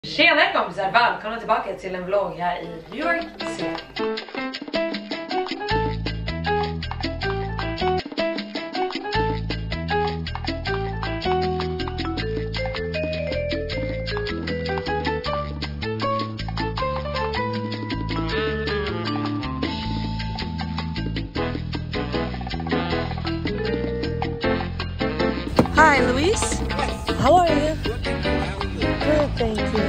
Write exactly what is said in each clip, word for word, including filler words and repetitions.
Tjena kompisar, välkomna tillbaka till en vlogg här i New York City. Hi Louise, how are you? Good, thank you.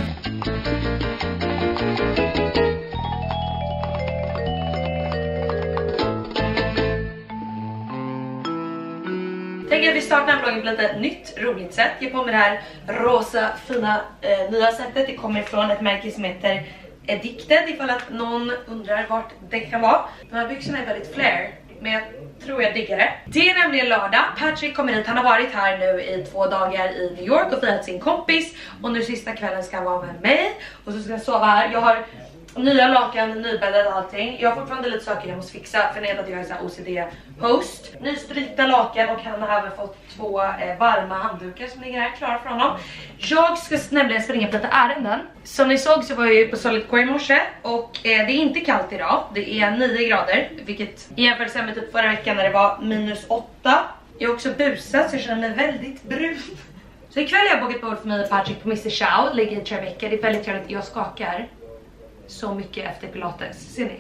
Tänker att vi startar vloggen på lite nytt, roligt sätt. Jag på med det här rosa, fina, eh, nya sättet. Det kommer från ett märke som heter Addicted, ifall att någon undrar vart det kan vara. De här byxorna är väldigt flare, men jag tror jag diggar det. Det är nämligen lördag. Patrick kommer hit. Han har varit här nu i två dagar i New York och firat sin kompis. Och nu sista kvällen ska han vara med mig. Och så ska jag sova här. Jag har nya lakan, nybäddad och allting. Jag har fortfarande lite saker jag måste fixa. För när att jag är så här O C D-host. Nystrikta lakan och han har även fått två eh, varma handdukar som ligger här klara för honom. Jag ska nämligen springa på lite ärenden. Som ni såg så var jag ju på Solid Core i morse. Och eh, det är inte kallt idag. Det är nio grader. Vilket i jämförelse med typ förra veckan när det var minus åtta. Jag är också busad så jag känner mig väldigt brun. Så ikväll har jag bokat bord för mig och Patrick på mister Chow. Ligger i Tribeca. Det är väldigt trevligt. Jag skakar så mycket efter pilates. Ser ni?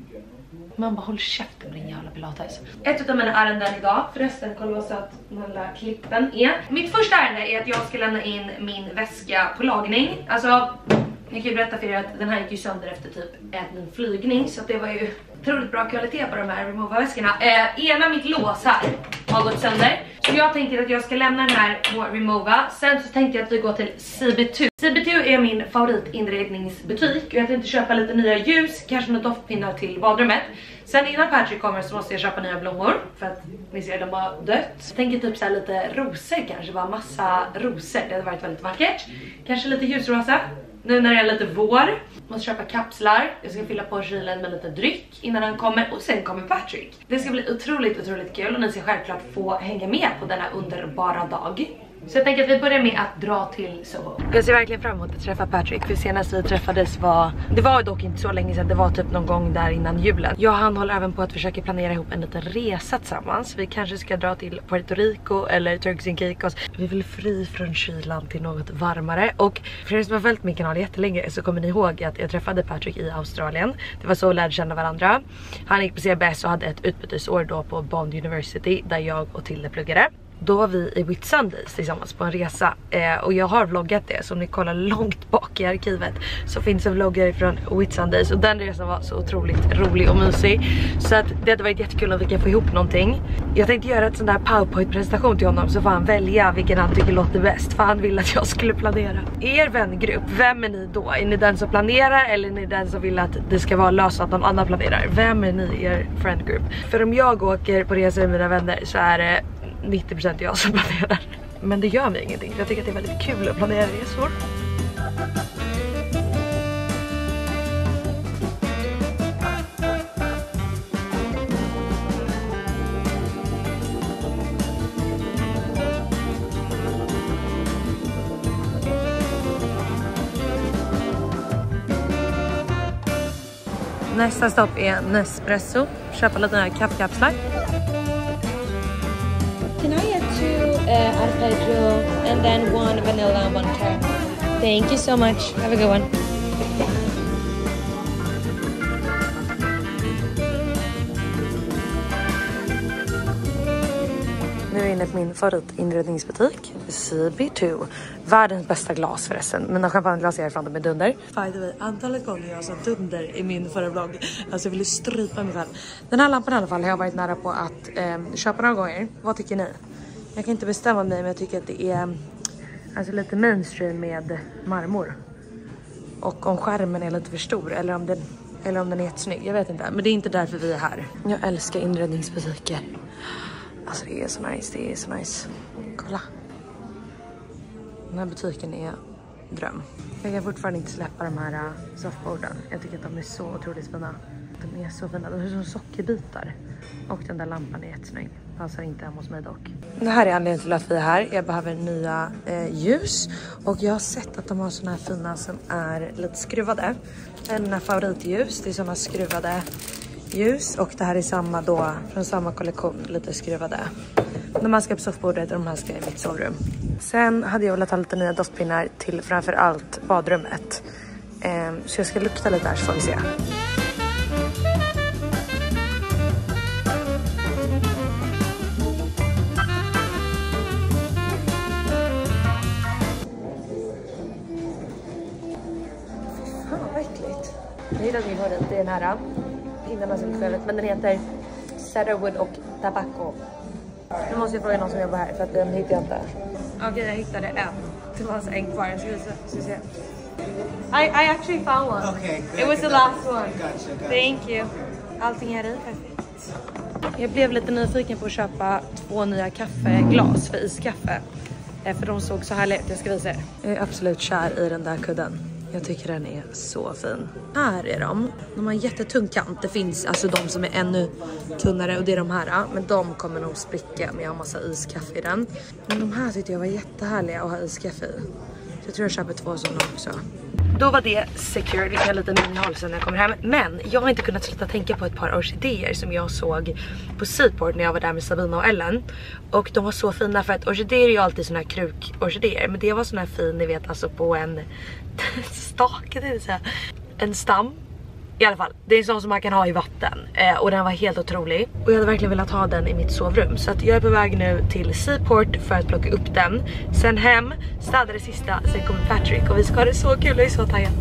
Man bara håll käften med din jävla pilates. Ett av mina ärenden idag. Förresten, kolla vad söt den här klippen är. Mitt första ärende är att jag ska lämna in min väska på lagning. Alltså, jag kan ju berätta för er att den här gick ju sönder efter typ en flygning. Så det var ju otroligt bra kvalitet på de här remova-väskorna. Eh, ena mitt lås här har gått sönder. Så jag tänkte att jag ska lämna den här på remova. Sen så tänkte jag att vi går till C B två. C B två är min favoritinredningsbutik. Och jag tänkte köpa lite nya ljus. Kanske några doftpinnar till badrummet. Sen innan Patrick kommer så måste jag köpa nya blommor. För att ni ser, de har dött. Jag tänker typ så här lite rosor kanske. Bara massa rosor. Det hade varit väldigt vackert. Kanske lite ljusrosa. Nu när det är lite vår. Måste köpa kapslar. Jag ska fylla på kylen med lite dryck innan han kommer. Och sen kommer Patrick. Det ska bli otroligt, otroligt kul. Och ni ska självklart få hänga med på denna underbara dag. Så jag tänker att vi börjar med att dra till Soho. Jag ser verkligen fram emot att träffa Patrick. För senast vi träffades var... Det var dock inte så länge sedan. Det var typ någon gång där innan julen. Jag och han håller även på att försöka planera ihop en liten resa tillsammans. Vi kanske ska dra till Puerto Rico eller Turks and Caicos. Vi vill fri från kylan till något varmare. Och för er som har följt min kanal jättelänge så kommer ni ihåg att jag träffade Patrick i Australien. Det var så vi lärde känna varandra. Han gick på C B S och hade ett utbytesår då på Bond University där jag och Tilde pluggade. Då var vi i Whitsundays tillsammans på en resa. Eh, och jag har vloggat det. Så om ni kollar långt bak i arkivet så finns en vloggar från Whitsundays. Och den resan var så otroligt rolig och mysig. Så att det hade varit jättekul om vi kan få ihop någonting. Jag tänkte göra ett sån där PowerPoint-presentation till honom. Så får han välja vilken han tycker låter bäst. För han vill att jag skulle planera. Er vängrupp, vem är ni då? Är ni den som planerar eller är ni den som vill att det ska vara löst att någon annan planerar? Vem är ni i er friendgroup? För om jag åker på resor med mina vänner så är det nittio procent jag som planerar. Men det gör mig ingenting. Jag tycker att det är väldigt kul att planera resor. Nästa stopp är Nespresso. Köpa lite här kaffekapslar. Can I get two uh, arpeggio and then one vanilla and one caramel? Thank you so much. Have a good one. Nu är jag inne på min favoritinredningsbutik, C B två. Världens bästa glas förresten. Mina champagneglas är ifrån dem med dunder. By the way, antalet gånger jag sa dunder i min förra vlogg. Alltså jag ville strypa mig själv. Den här lampan i alla fall har jag varit nära på att eh, köpa några gånger. Vad tycker ni? Jag kan inte bestämma mig men jag tycker att det är alltså lite mainstream med marmor. Och om skärmen är lite för stor eller om den, eller om den är jättesnygg. Jag vet inte, men det är inte därför vi är här. Jag älskar inredningsbutiker. Alltså det är så nice, det är så nice. Kolla. Den här butiken är dröm. Jag kan fortfarande inte släppa de här softboarden. Jag tycker att de är så otroligt fina. De är så fina, de är som sockerbitar. Och den där lampan är jättesnygg. Passar inte hemma hos mig dock. Det här är anledningen till att vi är här. Jag behöver nya eh, ljus. Och jag har sett att de har såna här fina som är lite skruvade. Mina favoritljus. Det är såna skruvade ljus. Och det här är samma då. Från samma kollektion. Lite skruvade. De här ska på soffbordet och de här ska i mitt sovrum. Sen hade jag velat ha lite nya doftpinnar till framförallt badrummet. Eh, så jag ska lukta lite här så får vi se. Jag hittade min favorit, det är den här pinnarna som sköljet, men den heter Cedarwood och Tobacco. Nu måste jag fråga någon som jobbar här för att den hittar jag inte. Okej, okay, jag hittade en. Det var en kvar, jag ska visa. Ska se. I, I actually found one. Okay, good, it was the good. last one. Gotcha, gotcha. Thank you. Allting är i, perfekt. Jag blev lite nyfiken på att köpa två nya kaffeglas för iskaffe. För de såg så härligt, jag ska visa er. Jag är absolut kär i den där kudden. Jag tycker den är så fin. Här är de. De har en jättetung kant. Det finns alltså de som är ännu tunnare och det är de här. Men de kommer nog spricka om jag har massa iskaffe i den. Men de här tyckte jag var jättehärliga att ha iskaffe i. Så jag tror jag köper två sådana också. Då var det secure. Det kan lite innehåll sen när jag kommer hem. Men jag har inte kunnat sluta tänka på ett par orkidéer som jag såg på Seaport när jag var där med Sabina och Ellen. Och de var så fina för att orkidéer är ju alltid såna här krukorkidéer. Men det var såna här fin, ni vet, alltså på en stake, det vill säga en stam. I alla fall, det är en sån som man kan ha i vatten. eh, Och den var helt otrolig. Och jag hade verkligen velat ha den i mitt sovrum. Så att jag är på väg nu till Seaport för att plocka upp den. Sen hem, städa det sista. Sen kommer Patrick och vi ska ha det så kul, jag är så taggad.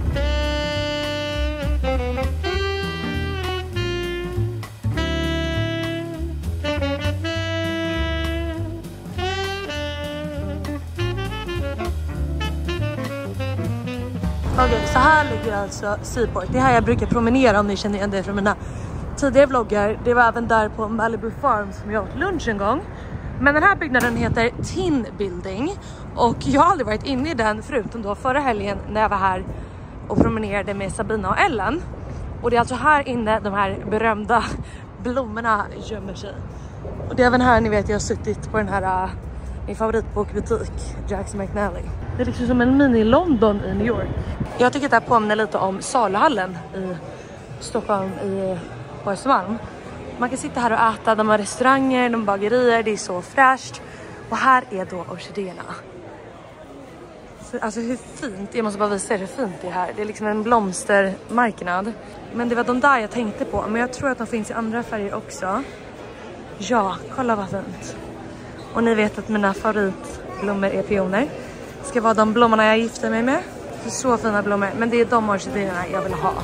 Okej, okay, så här ligger alltså Seaport. Det här jag brukar promenera om ni känner igen det från mina tidigare vloggar. Det var även där på Malibu Farm som jag åt lunch en gång. Men den här byggnaden heter Tin Building. Och jag har aldrig varit inne i den förutom då förra helgen när jag var här och promenerade med Sabina och Ellen. Och det är alltså här inne de här berömda blommorna gömmer sig. Och det är även här ni vet jag har suttit på den här... min favoritbokbutik, Jackson McNally. Det är liksom som en mini-London i New York. Jag tycker att det här påminner lite om Saluhallen i Stockholm i på Östermalm. Man kan sitta här och äta, de har restauranger, de har bagerier, det är så fräscht. Och här är då orkidéerna. Så, alltså hur fint, jag måste bara visa er hur fint det är här. Det är liksom en blomstermarknad. Men det var de där jag tänkte på, men jag tror att de finns i andra färger också. Ja, kolla vad fint. Och ni vet att mina favoritblommor är pioner. Det ska vara de blommorna jag gifter mig med. Så, så fina blommor. Men det är de orkidéerna jag vill ha.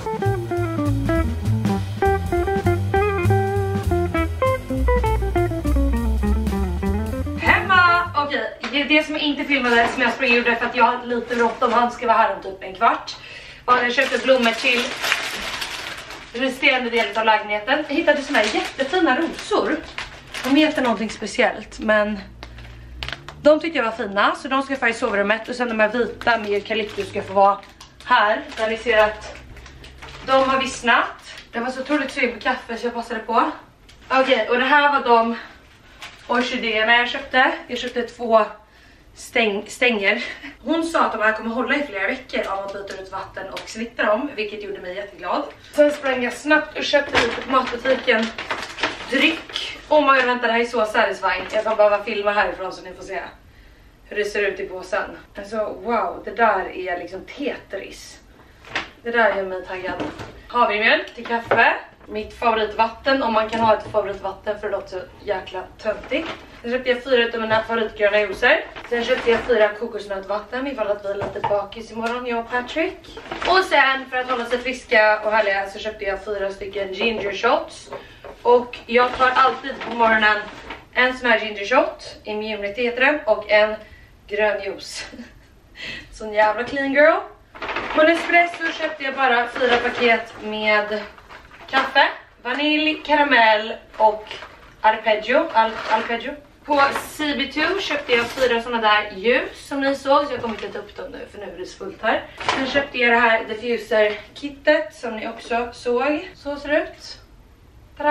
Hemma! Okej, det är det som jag inte filmade som jag sprang gjorde för att jag hade lite bråttom. Han ska vara här om typ en kvart. Och jag köpte blommor till resterande delen av lägenheten. Jag hittade såna här jättefina rosor. De heter någonting speciellt, men de tyckte jag var fina, så de ska få i sovrummet. Och sen de här vita med eukalyptus ska få vara här, där ni ser att de har vissnat. Det var så otroligt sugen på kaffe så jag passade på. Okej, okay, och det här var de orkidéerna jag köpte. Jag köpte två stäng stänger. Hon sa att de här kommer hålla i flera veckor om man byter ut vatten och snittar dem, vilket gjorde mig jätteglad. Sen sprang jag snabbt och köpte lite på matbutiken dryck. Oh my god, vänta, det här är så satisfying. Jag kommer behöva filma härifrån så ni får se hur det ser ut i påsen. Alltså wow, det där är liksom Tetris. Det där gör mig taggad. Havremjölk till kaffe. Mitt favoritvatten, om man kan ha ett favoritvatten för det låter så jäkla töntigt. Sen köpte jag fyra av mina favoritgröna juicer. Sen köpte jag fyra kokosnötvatten ifall att vi är lite bakis imorgon, jag och Patrick. Och sen för att hålla sig friska och härliga så köpte jag fyra stycken ginger shots. Och jag tar alltid på morgonen en sån här ginger shot, immunity heter den, och en grön juice. Sån jävla clean girl. På Nespresso köpte jag bara fyra paket med kaffe, vanilj, karamell och arpeggio, al arpeggio. På C B två köpte jag fyra såna där ljus som ni såg, så jag kommer inte ta upp dem nu för nu är det fullt här. Sen köpte jag det här diffuser kittet som ni också såg. Så ser det ut. Tada!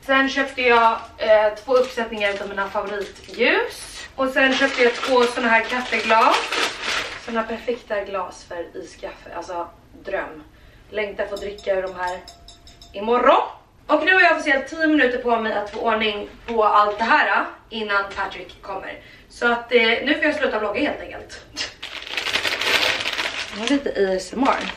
Sen köpte jag eh, två uppsättningar av mina favoritljus. Och sen köpte jag två såna här kaffeglas. Såna perfekta glas för iskaffe. Alltså dröm. Längtar få dricka ur de här imorgon. Och nu har jag officiellt tio minuter på mig att få ordning på allt det här innan Patrick kommer. Så att eh, nu får jag sluta vlogga helt enkelt. Jag har lite A S M R.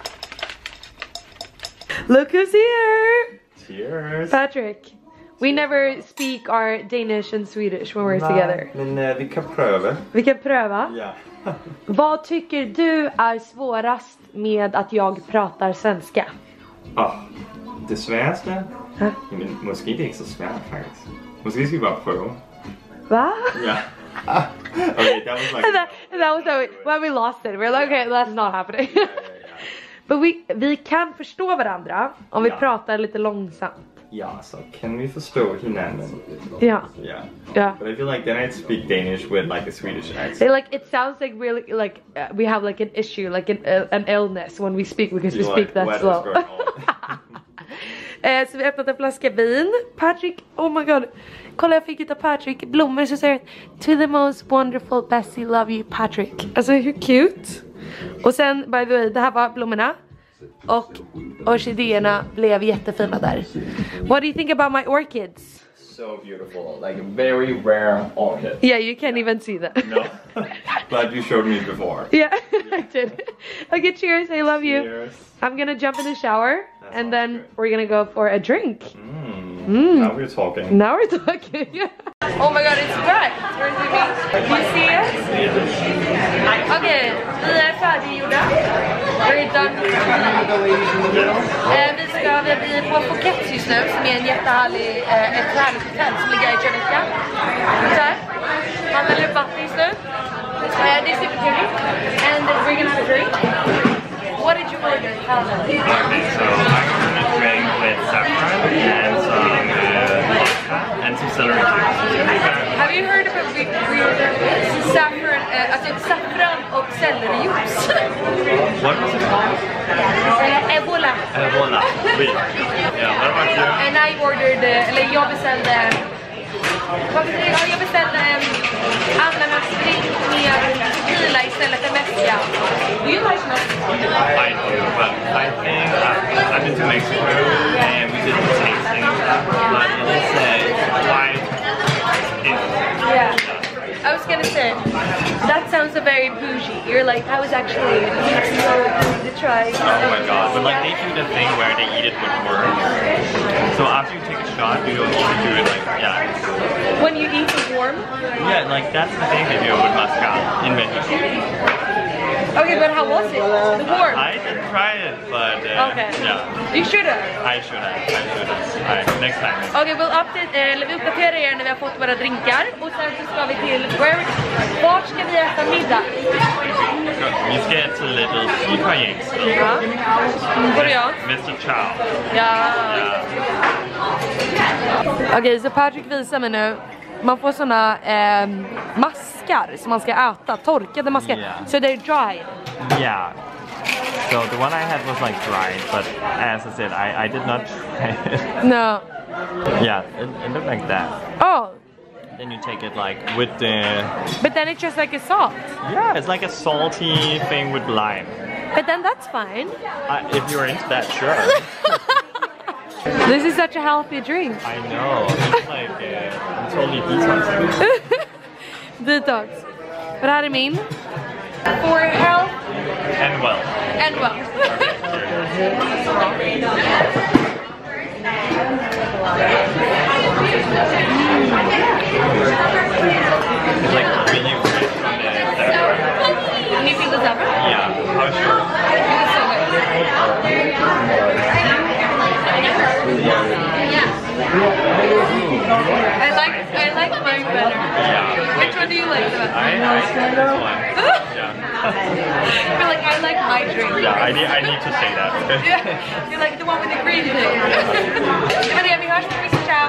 Look who's here! Cheers! Patrick, we never speak our Danish and Swedish when we're Nej, together. men uh, vi kan pröva. Vi kan pröva. Ja. Vad tycker du är svårast med att jag pratar svenska? Oh, det svåraste? Huh? Men måske det är inte så svårt faktiskt. Måske ska vi bara pröva. Va? Ja. Okay, that was like... And that, and that was how we, when we lost it. We're like, okay, that's not happening. Ja, ja, ja. But we, vi kan förstå varandra om vi Ja. pratar lite långsamt. Ja, så kan vi förstå hinanden. Ja. Ja. Ja. But I feel like then I'd speak Danish with like a Swedish accent. They, like it sounds like really like uh, we have like an issue, like an uh, an illness when we speak because we You're speak like, that what is slow. going on? eh, så vi har öppnat en flaska vin. Patrick, oh my god. Kolla, jag fick utav Patrick blommor så säger to the most wonderful Bessie, love you Patrick. Alltså hur cute. Och sen by the way, det här var blommorna. Och orkidéerna blev jättefina där. What do you think about my orchids? So beautiful, like a very rare orchid. Yeah, you can't even see that. No, glad you showed me before. Yeah, I did. Okay, cheers. I love you. Cheers. I'm gonna jump in the shower That and sounds then good. we're gonna go for a drink. Mm. Mm. Now we're talking. Now we're talking. Oh my god, it's back. Where's the meat? You see it? Okay, vi är färdiggjorda. We're done. Eh, vi ska vi blir på Phuket just nu, som är en jättehärlig, eh, ett härligt hotell som ligger i Jamaica. Så här. Han väljer upp vatten just nu. Eh, det är supertrevligt. And we're gonna have a drink. What did you order? Okay, so I ordered a drink with saffron and some uh, vodka and some celery juice. Have you heard about we, we ordered saffron, uh, alltså saffran och sellerijuice? What was it called? uh, Ebola. Ebola. Oui. Yeah, what about you? And I ordered, uh, eller jag beställde, vad beställde jag? Jag beställde um, ananasdrink med tequila istället för messia. Do you like messia? I do, but I think I've, I've been to Mexico and we did the tasting and stuff, but it is uh, quite interesting. Yeah. I was gonna say, that sounds a very bougie. You're like, I was actually in Mexico to try. Oh my god, but like they do the thing where they eat it with worms. So after you take a shot, you don't need to do it like, yeah. When you eat the warm? Yeah, like that's the thing they do with Mezcal in Mexico. Okay, but how was it? The warm? I didn't try it, but uh, Okay. yeah, You should have. I should have. I should have. Alright, next time. Okej, we'll update, eller vi uppdaterar er när vi har fått våra drinkar. Och sen så ska vi till, where, vart ska vi äta middag? Vi ska till Little Sydkoreansk. Ja. Korean? mister Chow. Ja. Yeah. Okej, så Patrick visar mig nu. Man får såna eh, maskar som man ska äta, torkade maskar. Yeah. So they're dry. Yeah. So the one I had was like dried, but as I said, I, I did not try it. No. Yeah, it, it looked like that. Oh, Then you take it like with the... but then it's just like a salt. Yeah, it's like a salty thing with lime. But then that's fine. I, if you're into that, sure. This is such a healthy drink. I know. It's like uh, I'm totally detoxing. Detox. But how do you mean? For health And well. and well. It's like really rich on the saffron. Can you feel the saffron? Yeah, how sure? I like I like mine better. Yeah. Which one do you like the best? I, I like this one. Yeah. I feel like I like my drink. Yeah, I need, I need to say that. Yeah, you're like the one with the green thing. Men det, vi hörs på mister Chow.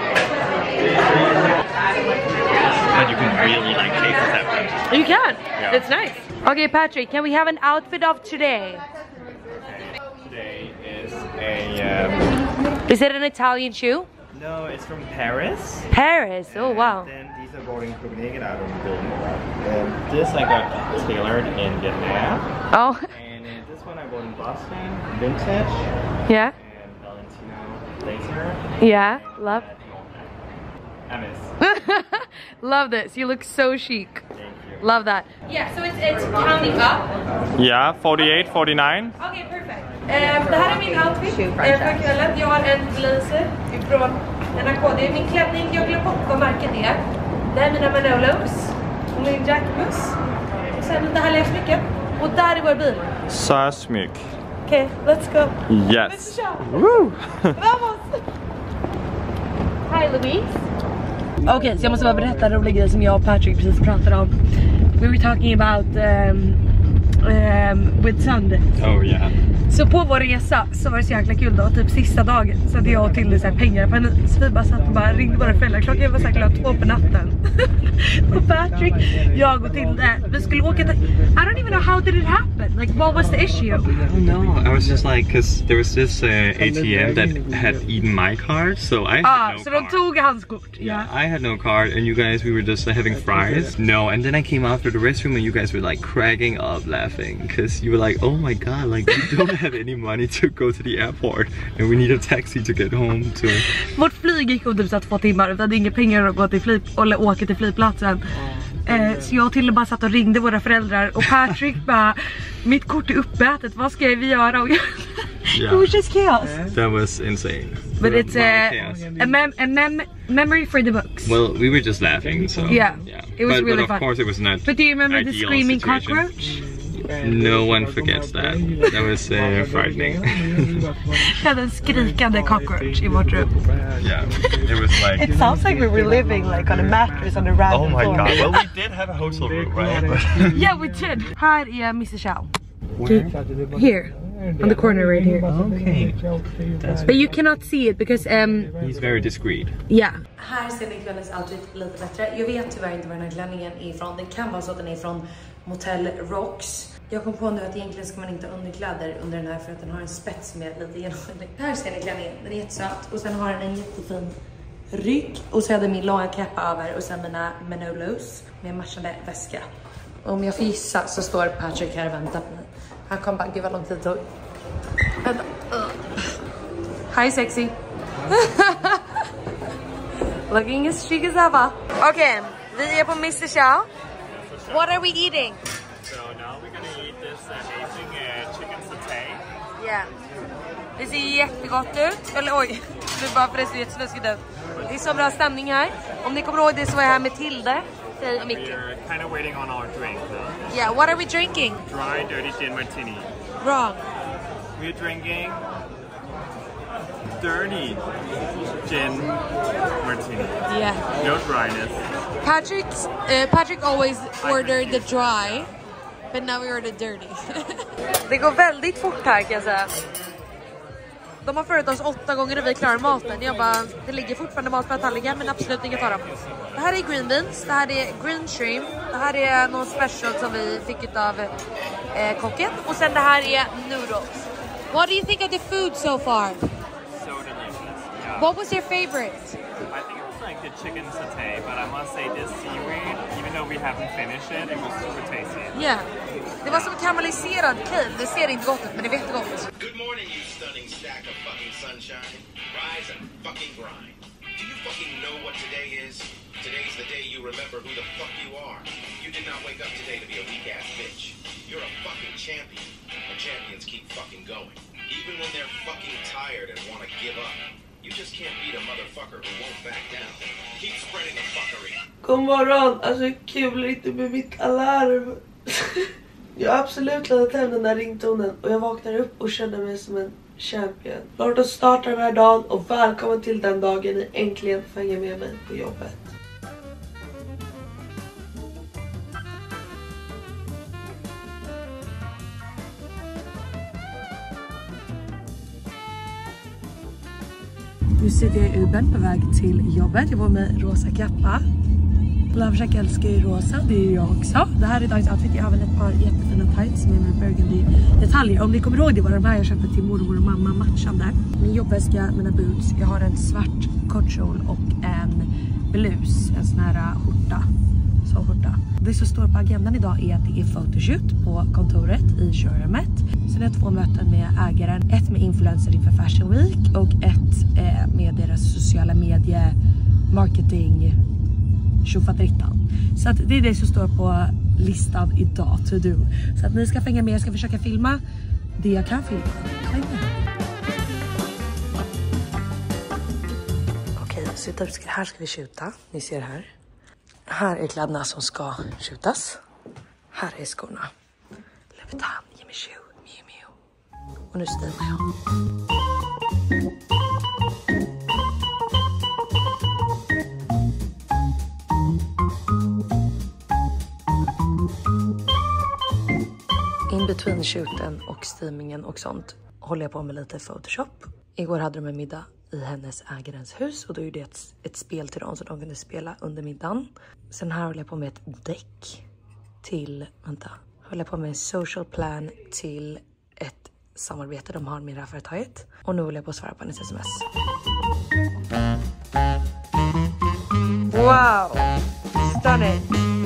But you can really like taste the saffron. You can. Yeah. It's nice. Okay, Patrick, can we have an outfit of today? Today is a... Um, Is it an Italian shoe? No, it's from Paris. Paris, oh And wow. Then these are going Copenhagen out of the building. And this I got tailored in Vietnam. Oh, And uh, this one I bought in Boston, vintage. yeah, And Valentino laser. yeah, love. I miss. Love this, you look so chic. Thank you. Love that. Yeah, so it's, it's counting up. Yeah, forty-eight, forty-nine. Okej, perfekt. Eh, det här är min outfit eh, för kvällen. Jag har en blazer ifrån en A K D. Min klänning, jag glömde bort vad märket är. Det här är mina Manolos och min jackmus. Och sen lite härliga smycken. Och där är vår bil. Så smyck. Okej, okay, let's go. Yes. Woo! Vamos! Hi Louise. Okej, okay, så jag måste bara berätta en rolig grej som jag och Patrick precis pratade om. We were talking about um, um, with Sunday. Oh yeah. Så på vår resa så var det så jäkla kul då, typ sista dagen så hade jag och Tilde så här pengar på henne. Så vi bara satt och bara ringde våra föräldrar. Klockan var säkert två på natten. Och Patrick, jag och Tilde, vi skulle åka till... I don't even know how did it happen? Like what was the issue? I don't know. I was just like, cause there was this uh, A T M that had eaten my card, so I had Ah, no så card. de tog hans kort. Yeah, I had no card, and you guys, we were just uh, having fries. No, and then I came out to the restroom, and you guys were like cracking up laughing, because you were like, "Oh my god, like we don't have any money to go to the airport, and we need a taxi to get home to." Vårt flyg gick om typ så två timmar. Vi hade inga pengar att gå till flyg, eller åka till flygplatsen. Eh, så jag och Tilde bara satt och ringde våra föräldrar. Och Patrick bara, mitt kort är uppätet, vad ska vi göra? Och Yeah. it was just chaos. That was insane. But it's a, Chaos. a, mem a mem memory for the books. Well, we were just laughing, so Yeah, it was but, really but of fun. course, it was not. But do you remember the ideal screaming situation. cockroach? No one forgets that. That was uh, frightening. Vi hade en skrikande cockroach i vårt rum. Yeah, it was like. It sounds like we were living like on a mattress on a random Oh my floor. god! Well, we did have a hotel room, right? Yeah, we did. Här är mister Chow. Where? Here. On the corner right here. Okay. But you cannot see it because um He's very discreet. yeah. Här ser ni kvällens outfit lite bättre. Jag vet tyvärr inte var den här klänningen är ifrån. Det kan vara så att den är från Motel Rocks. Jag kom på nu att egentligen ska man inte ha underkläder under den här för att den har en spets med lite genomskinlig. Här ser ni klänningen. Den är jättesöt. Och sen har den en jättefin rygg. Och så hade min långa kappa över. Och sen mina Manolos med matchande väska. Och om jag får gissa så står Patrick här och väntar på mig. Han kom bara, gud vad lång tid det tog. Vänta. Uh. Hi sexy. Looking as chic as ever. Okay, vi är på mister Chow. What are we eating? So now we're gonna eat this amazing uh, chicken satay. Yeah. Det ser jättegott ut. Eller oj, det är bara för det ser jättesnuskigt ut. Det är så bra stämning här. Om ni kommer ihåg det så var jag här med Tilde. Säg och Micke. We're kind of waiting on our drink now. Yeah, what are we drinking? Dry, dirty gin martini. Wrong. We're drinking dirty gin martini. Yeah. No dryness. Patrick, uh, Patrick always ordered the dry, but now we ordered dirty. Det går väldigt fort här kan jag säga. De har förut oss åtta gånger och vi klarar maten. Jag bara, det ligger fortfarande mat på tallriken men absolut inget fara. Det här är green beans, det här är green shrimp, det här är någon special som vi fick av eh, kocken. Och sen det här är noodles. What do you think of the food so far? So delicious. Yeah. What was your favorite? I think it was like the chicken satay, but I must say this seaweed, even though we haven't finished it, it was super tasty. Yeah. Det var som karamelliserad kale. Det ser inte gott ut men det är jättegott. Good morning, you stunning stack of fucking sunshine. Rise and fucking grind. Do you fucking know what today is? Today's the day you remember who the fuck you are. You did not wake up today to be a weak ass bitch. You're a fucking champion. And champions keep fucking going. Even when they're fucking tired and want to give up. You just can't beat a motherfucker who won't back down. Keep spreading the fuckery. God morgon, alltså kul inte med mitt alarm. Jag har absolut laddat hem den där ringtonen och jag vaknar upp och känner mig som en champion. Låt oss starta den här dagen och välkommen till den dagen ni äntligen får hänga med mig på jobbet. Nu sitter jag i Ubern på väg till jobbet. Jag var med rosa kappa. Lovecheck älskar ju rosa, det är ju jag också. Det här är dagens outfit, jag har väl ett par jättefina tights med med burgundy detaljer. Om ni kommer ihåg det var de här jag köpte till mormor och mamma matchande. Min jobbväska, mina boots, jag har en svart kortkjol och en blus, en sån här skjorta. Så skjorta. Det som står på agendan idag är att det är photoshoot på kontoret i showroomet. Sen är det två möten med ägaren. Ett med influencer inför Fashion Week och ett eh, med deras sociala medie marketing tjofatrittan. Så att det är det som står på listan idag, to do. Så att ni ska fänga med, jag ska försöka filma det jag kan filma. Okej, så här ska vi skjuta. Ni ser här. Här är kläderna som ska skjutas. Här är skorna. Levitan, Jimmy Choo, Miu Miu. Och nu stilar jag. In between shooten och steamingen och sånt håller jag på med lite Photoshop. Igår hade de en middag i hennes ägarens hus och då gjorde jag ett, ett spel till dem så de kunde spela under middagen. Sen här håller jag på med ett däck till, vänta, håller jag på med en social plan till ett samarbete de har med det här företaget. Och nu håller jag på att svara på hennes sms. Wow! Stunning!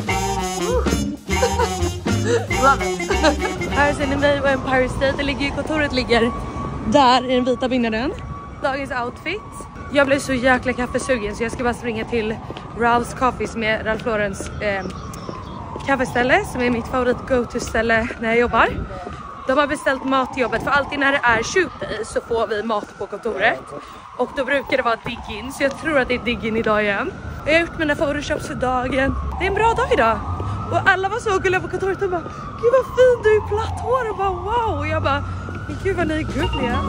Love it! Här ser ni mig och Empire State. Det ligger ju, kontoret ligger där i den vita byggnaden. Dagens outfit. Jag blev så jäkla kaffesugen så jag ska bara springa till Ralph's Coffee som är Ralph Laurens eh, kaffeställe som är mitt favorit go-to-ställe när jag jobbar. De har beställt mat till jobbet för alltid när det är shoot day så får vi mat på kontoret. Och då brukar det vara dig-in så jag tror att det är dig-in idag igen. Jag har gjort mina photoshops för dagen. Det är en bra dag idag. Och alla var så gulliga på kontoret och bara, gud vad fin du är, platt hår och bara wow. Och jag bara, gud vad ni är gulliga.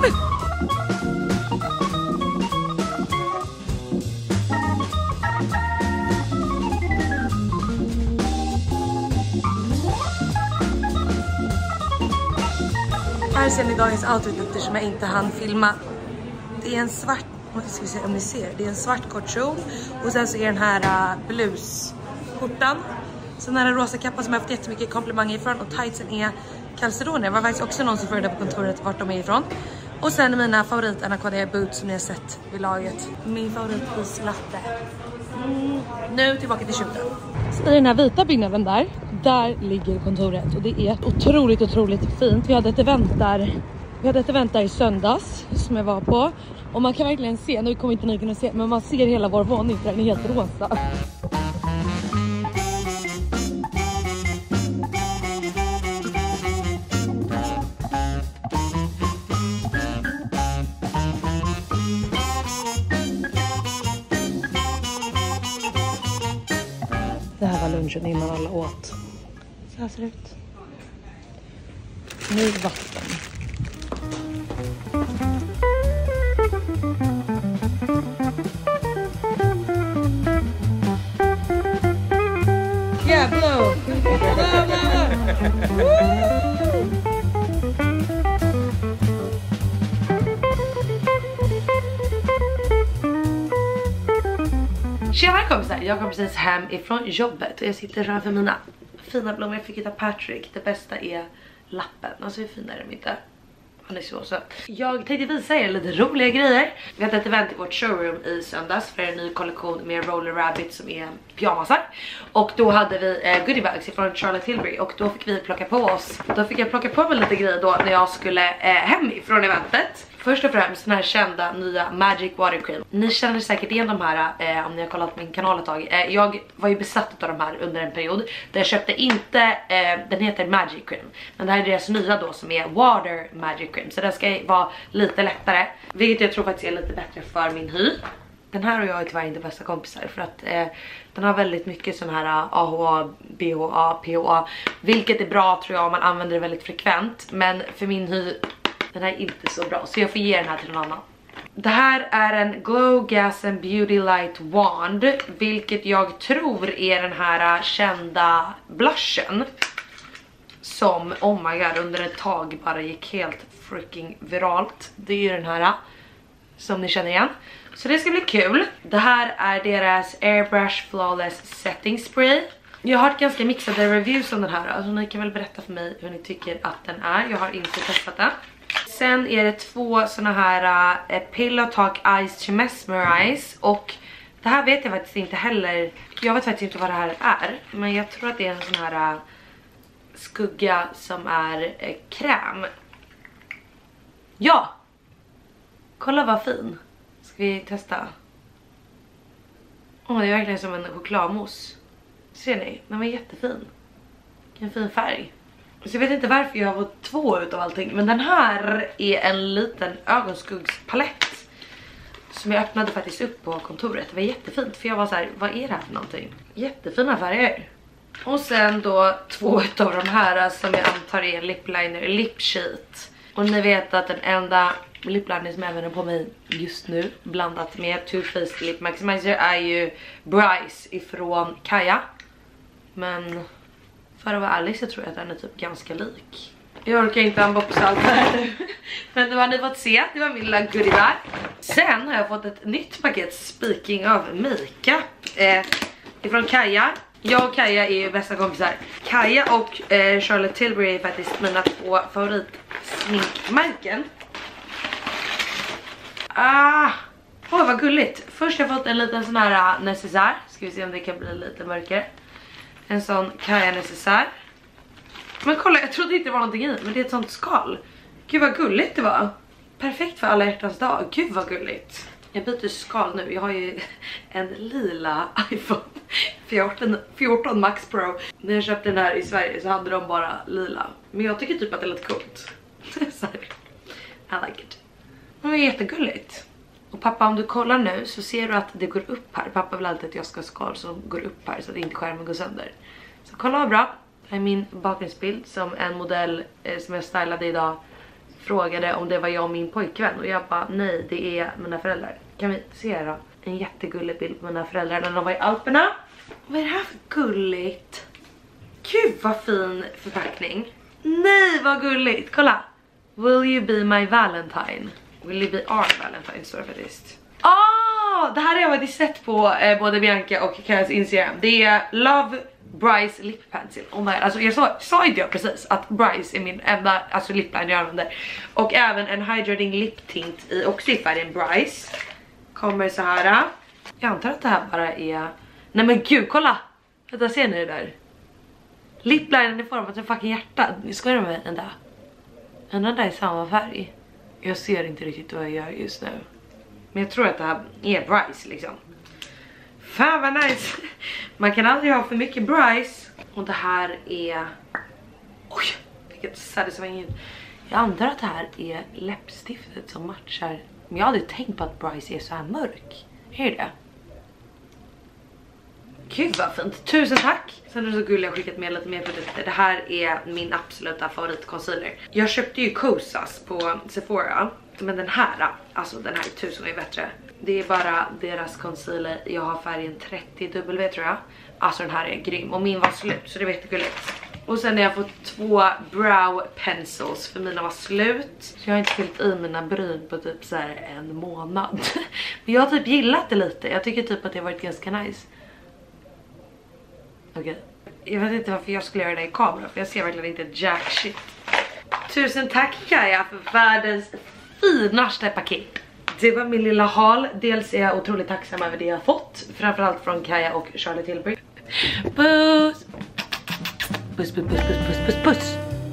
Här ser ni dagens outfit som jag inte hann filma. Det är en svart, ska vi se om ni ser, det är en svart kortkjol. Och sen så är den här uh, blusskjortan. Sen den här rosa kappan som jag har fått jättemycket komplimanger ifrån. Och tightsen är calcedonia. Det var faktiskt också någon som frågade på kontoret vart de är ifrån. Och sen mina favorit Anaconda boots som ni har sett vid laget. Min favorit islatte. Mm. Nu tillbaka till shooten. Så i den här vita byggnaden där, där ligger kontoret. Och det är otroligt, otroligt fint. Vi hade ett event där, vi hade ett event där i söndags som jag var på. Och man kan verkligen se, nu kommer inte ni kunna se, men man ser hela vår våning för den är helt rosa. Det här var lunchen innan alla åt. Så här ser det ut. Nu vatten. Yeah, blow. Blow, blow, blow. Tjena kompisar, jag kom precis hem ifrån jobbet och jag sitter framför mina fina blommor. Jag fick av Patrick. Det bästa är lappen. Alltså hur fin är den inte? Han är så söt. Jag tänkte visa er lite roliga grejer. Vi hade ett event i vårt showroom i söndags för en ny kollektion med Roller Rabbit som är pyjamasar. Och då hade vi eh, goodiebags från Charlotte Tilbury och då fick vi plocka på oss. Då fick jag plocka på mig lite grejer då när jag skulle eh, hem ifrån eventet. Först och främst den här kända nya Magic Water Cream. Ni känner säkert igen de här eh, om ni har kollat min kanal ett tag. Eh, jag var ju besatt av de här under en period. Där jag köpte inte, eh, den heter Magic Cream. Men det här är deras nya då som är Water Magic Cream. Så den ska vara lite lättare. Vilket jag tror faktiskt är lite bättre för min hy. Den här och jag är tyvärr inte bästa kompisar. För att eh, den har väldigt mycket sån här A H A, B H A, P H A. Vilket är bra tror jag om man använder det väldigt frekvent. Men för min hy... Den här är inte så bra, så jag får ge den här till någon annan. Det här är en Glow Gas and Beauty Light Wand, vilket jag tror är den här kända blushen. Som, oh my god, under ett tag bara gick helt freaking viralt. Det är ju den här som ni känner igen. Så det ska bli kul. Det här är deras Airbrush Flawless Setting Spray. Jag har hört ganska mixade reviews om den här. Alltså ni kan väl berätta för mig hur ni tycker att den är. Jag har inte testat den. Sen är det två såna här uh, Pillow Talk Eyes to Mesmerize. Och det här vet jag faktiskt inte heller. Jag vet faktiskt inte vad det här är. Men jag tror att det är en sån här uh, skugga som är uh, kräm. Ja! Kolla vad fin. Ska vi testa? Åh, oh, det är verkligen som en chokladmousse. Ser ni? Den var jättefin. Vilken fin färg. Så jag vet inte varför jag har fått två utav allting. Men den här är en liten ögonskuggspalett som jag öppnade faktiskt upp på kontoret. Det var jättefint. För jag var så här, vad är det här för någonting? Jättefina färger. Och sen då två utav de här som jag antar är lip liner lip sheet. Och ni vet att den enda lip liner som jag använder på mig just nu, blandat med Too Faced Lip Maximizer, är ju Bryce ifrån Kaja. Men för att vara ärlig så tror jag att den är typ ganska lik. Jag orkar inte unboxa allt här nu. Men nu har ni fått se, det var min lilla goodiebag. Sen har jag fått ett nytt paket, speaking of makeup, eh, ifrån Kaja. Jag och Kaja är ju bästa kompisar. Kaja och eh, Charlotte Tilbury är faktiskt mina två favoritsminkmärken. Ah, åh, vad gulligt. Först har jag fått en liten sån här uh, necessär. Ska vi se om det kan bli lite mörkare. En sån Kaja necessär. Men kolla, jag trodde inte det var någonting i, men det är ett sånt skal. Gud vad gulligt det var. Perfekt för alla hjärtans dag. Gud vad gulligt. Jag byter skal nu. Jag har ju en lila iPhone fjorton, fjorton Max Pro. När jag köpte den här i Sverige så hade de bara lila. Men jag tycker typ att det är lite coolt. I like it. Det var jättegulligt. Och pappa, om du kollar nu så ser du att det går upp här. Pappa vill alltid att jag ska ha skal som går upp här så att inte skärmen går sönder. Så kolla vad bra. Det är min bakgrundsbild som en modell eh, som jag stylade idag frågade om det var jag och min pojkvän. Och jag bara, nej, det är mina föräldrar. Kan vi se då? En jättegullig bild på mina föräldrar när de var i Alperna. Vad är det här för gulligt? Gud vad fin förpackning. Nej, vad gulligt. Kolla. Will you be my Valentine? Will you be our Valentine, står det faktiskt. Ah, det här har jag faktiskt sett på eh, både Bianca och Kajas Instagram. Det är Love Bryce Lip Pencil. Oh my, alltså jag sa, sa inte jag precis att Bryce är min enda alltså lip liner jag använder. Och även en hydrating lip tint i också i färgen Bryce. Kommer så här. Jag antar att det här bara är... Nej men gud, kolla! Vänta, ser ni det där? Lip liner i form av en fucking hjärta. Ni skojar med mig ända. Ända där i samma färg. Jag ser inte riktigt vad jag gör just nu. Men jag tror att det här är Bryce liksom. Fan vad nice. Man kan aldrig ha för mycket Bryce. Och det här är... Oj, vilket satisfying. Jag antar att det här är läppstiftet som matchar. Men jag hade tänkt på att Bryce är så här mörk. Är det? Gud vad fint, tusen tack. Sen är det så gulligt, jag har skickat med lite mer produkter. Det här är min absoluta favoritconcealer. Jag köpte ju Kosas på Sephora. Men den här, alltså den här är tusen gånger bättre. Det är bara deras concealer. Jag har färgen trettio W tror jag. Alltså den här är grym. Och min var slut, så det var jättegulligt. Och sen har jag fått två brow pencils. För mina var slut. Så jag har inte fyllt i mina bryn på typ så här en månad. Men jag har typ gillat det lite. Jag tycker typ att det har varit ganska nice. Okej. Okay. Jag vet inte varför jag skulle göra det i kamera. För jag ser verkligen inte jack shit. Tusen tack Kaja för världens finaste paket. Det var min lilla haul. Dels är jag otroligt tacksam över det jag har fått. Framförallt från Kaja och Charlotte Tilbury. Puss! Puss, puss, puss, puss, puss, puss, puss.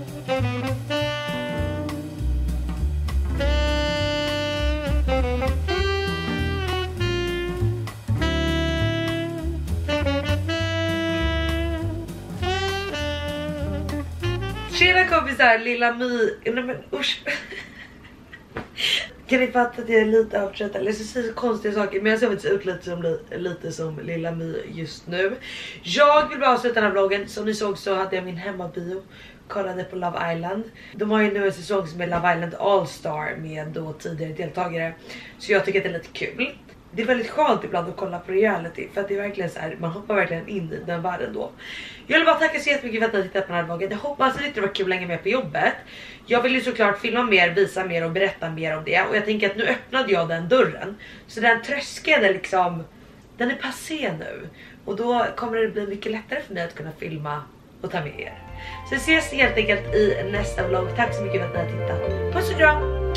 Tjena kompisar, lilla My. Nej men usch. Kan ni fatta att jag är lite outtrött? Eller så säger så konstiga saker. Men jag ser faktiskt ut lite som, lite som lilla My just nu. Jag vill bara avsluta den här vloggen. Som ni såg så hade jag min hemmabio. Kollade på Love Island. De har ju nu en säsong som är Love Island All Star med då tidigare deltagare. Så jag tycker att det är lite kul. det är väldigt skönt ibland att kolla på reality, för att det är verkligen så här, man hoppar verkligen in i den världen då. Jag vill bara tacka så jättemycket för att ni har tittat på den här vloggen. Jag hoppas att det var kul länge med på jobbet. Jag vill ju såklart filma mer, visa mer och berätta mer om det. Och jag tänker att nu öppnade jag den dörren, så den tröskeln är liksom, den är passé nu. Och då kommer det bli mycket lättare för mig att kunna filma och ta med er. Så vi ses helt enkelt i nästa vlogg. Tack så mycket för att ni har tittat. Puss och kram!